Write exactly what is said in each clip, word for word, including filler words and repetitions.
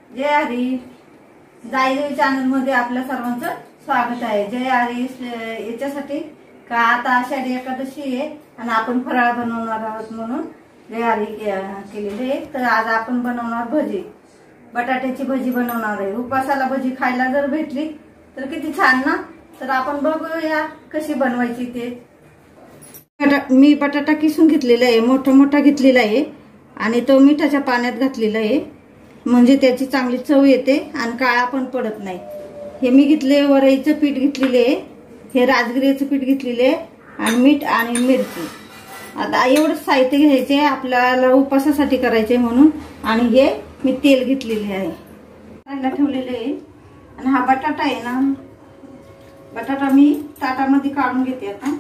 जय Hari. जाईदेवी channel मध्ये आपल्या सर्वांचं स्वागत आहे. जय हरी. याच्यासाठी का आता आषाढी एकादशी आहे आणि आपण फराळ बनवणार आहोत म्हणून जय हरी केलेली आहे. तर आज आपण बनवणार भजी, बटाट्याची भजी बनवणार आहे. उपासाला भजी खायला जर भेटली तर किती छान ना. तर आपण बघूया कशी बनवायची ते. मी बटाटा किसून घेतलेला आहे, मोठा मोठा घेतलेला आहे आणि तो मिठाच्या पाण्यात घातलेला आहे म्हणजे त्याची चांगली चव येते आणि काळा पण पडत नाही. हे मी घेतले वरईचं पीठ घेतलेले आहे, हे राजगिरीचं पीठ घेतलेले आहे आणि मीठ आणि मिरची. आता एवढं साहित्य घ्यायचे आपल्याला उपासासाठी करायचे म्हणून. आणि हे मी तेल घेतलेले आहे, खायला ठेवलेले आहे. आणि हा बटाटा आहे ना, बटाटा मी ताटामध्ये काढून घेते. आता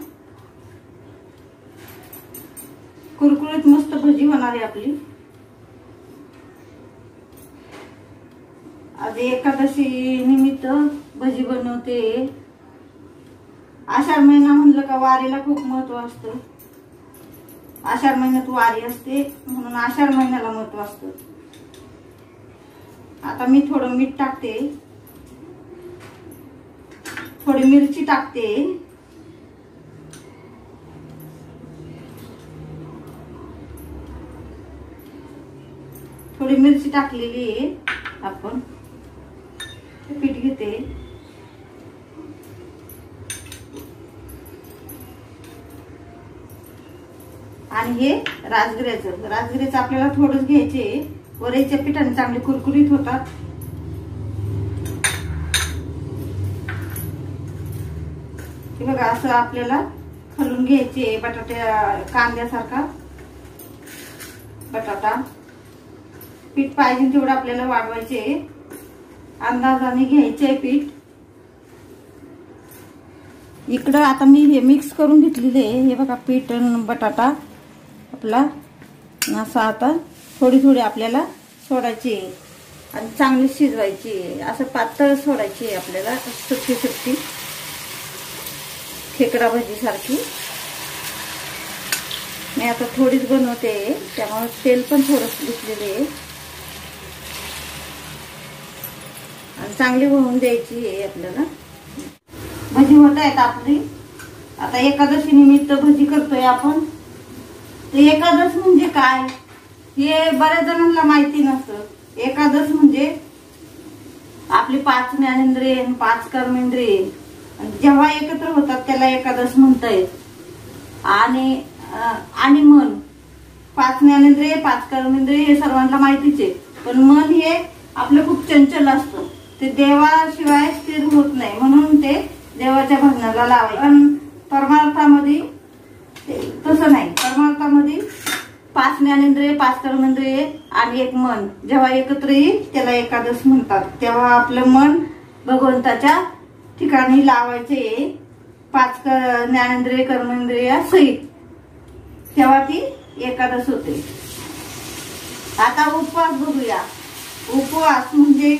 कुरकुरीत मस्त भजी होणार आहे आपली. आज एकादशी निमित्त भजी बनवते. आषाढ महिना म्हणलं का वारीला खूप महत्व असतं. आषाढ महिन्यात वारी असते म्हणून आषाढ महिन्याला महत्व असतं. आता मी थोडं मीठ टाकते, थोडी मिरची टाकते, थोडी मिरची टाकलेली आहे. आपण पीठ घेते आणि हे राजगिऱ्याचं राजगिऱ्याचं आपल्याला थोडंच घ्यायचे. वरईच्या पिठाने चांगले कुरकुरीत होतात. हे बघा असं आपल्याला खालून घ्यायचे. बटाट्या कांद्यासारखा बटाटा. पीठ पाहिजे तेवढं आपल्याला वाढवायचे, अंदाजाने घ्यायचे पीठ. इकडं आता मी हे मिक्स करून घेतलेले आहे. हे बघा पीठ आणि बटाटा आपला असा आता थोडी थोडी आपल्याला सोडायची आणि चांगली शिजवायची. असं पातळ सोडायची आपल्याला, सुट्टी सुट्टी खेकडा भजी सारखी. मी आता थोडीच बनवते त्यामुळे तेल पण थोडंच घेतलेले आहे आणि चांगली होऊन द्यायची आहे आपल्याला. भजी होत आहेत आपली. आता एकादशी निमित्त भजी करतोय आपण. तर एकादश म्हणजे काय हे बऱ्याच जणांना माहिती नसतं. एकादश म्हणजे आपली पाच ज्ञानेंद्रिय, पाच कर्मेंद्रिय जेव्हा एकत्र होतात त्याला एकादश म्हणतायत. आणि आणि मन, पाच ज्ञानेंद्रिय, पाच कर्मेंद्रिय हे सर्वांना माहितीच आहे. पण मन हे आपलं खूप चंचल असतं, ते देवाशिवाय स्थिर होत नाही म्हणून ते देवाच्या भजनाला लावायचे. पण परमार्थामध्ये तसं नाही. परमार्थामध्ये पाच ज्ञानेंद्रिय, पाच कर्मेंद्रिय आणि एक मन जेव्हा एकत्र येईल त्याला एकादश म्हणतात. तेव्हा आपलं मन भगवंताच्या ठिकाणी लावायचे, पाच ज्ञानेंद्रिय कर्मेंद्रिय सहित, तेव्हा ती एकादश होते. आता उपवास बघूया. उपवास म्हणजे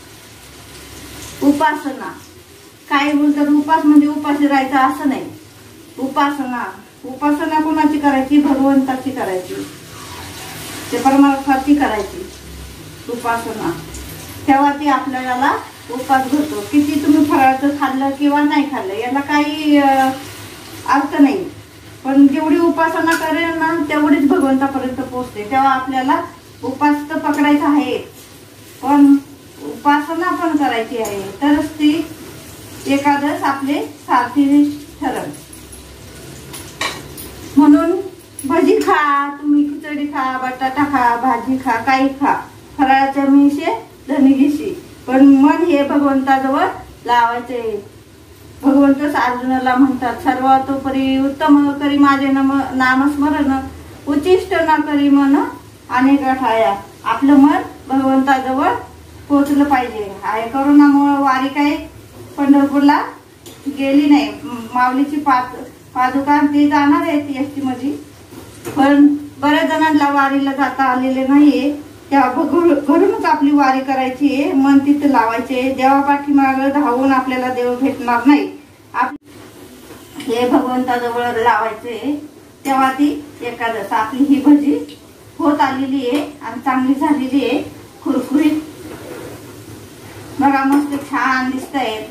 उपासना. काय बोलतात उपास म्हणजे उपाशी राहायचं असं नाही. उपासना उपासना कोणाची करायची? भगवंताची करायची, ते परमार्थाची करायची उपासना. तेव्हा ती आपल्याला उपास घडतो. किती तुम्ही फराळाचं खाल्लं किंवा नाही खाल्लं याला काही अर्थ नाही. पण जेवढी उपासना करेल ना तेवढीच भगवंतापर्यंत पोहोचते. तेव्हा आपल्याला उपास तर पकडायचा आहे पण उपासना पण करायची आहे, तरच ती एकादश आपले सारथी ठरल. म्हणून भजी खा, तुम्ही खिचडी खा, बटाटा खा, भाजी खा, काही खा. फराळाच्या मिशी धनी घेशी, पण मन हे भगवंताजवळ लावायचे. भगवंत अर्जुनाला म्हणतात, सर्वतोपरी उत्तम करी माझे नामस्मरण, उचिष्ट न करी मन अनेक ठाया. आपलं मन भगवंताजवळ पोहोचलं पाहिजे. आहे करोनामुळे वारी काही पंढरपूरला गेली नाही. माऊलीची पाद पादुका ते जाणार आहेत एसटी मध्ये, पण बऱ्याच जणांना वारीला जाता आलेले नाहीये. तेव्हा घरूनच आपली वारी करायची आहे, मन तिथे लावायचे. देवा पाठीमागे धावून आपल्याला देव भेटणार नाही. हे भगवंताजवळ लावायचे, तेव्हा ती एकादश आपली ही भजी होत आलेली आहे आणि चांगली झालेली आहे, कुरकुरीत. बघा मस्त छान दिसत आहेत.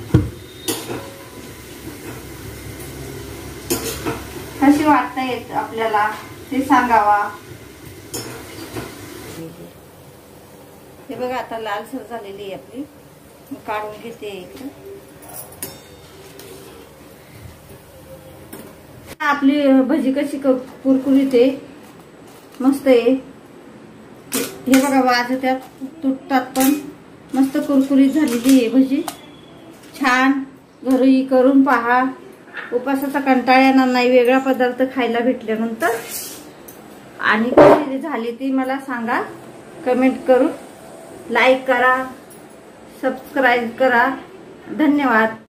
कशी वाटतायत आपल्याला ते सांगावा. हे बघा आता लालसर झालेली आहे आपली. मी काढून घेते इकडे. आपली भजी कशी कुरकुरीत आहे, मस्त आहे. हे बघा वाजत्यात, तुटतात पण. मस्त कुरकुरीत झालेली आहे भजी. छान घरी करून पहा. उपासाचा कंटाळा येणार नाही वेगळा पदार्थ खायला भेटल्यानंतर. आणि कशी झाली ती मला सांगा कमेंट करून. लाईक करा, सबस्क्राईब करा. धन्यवाद.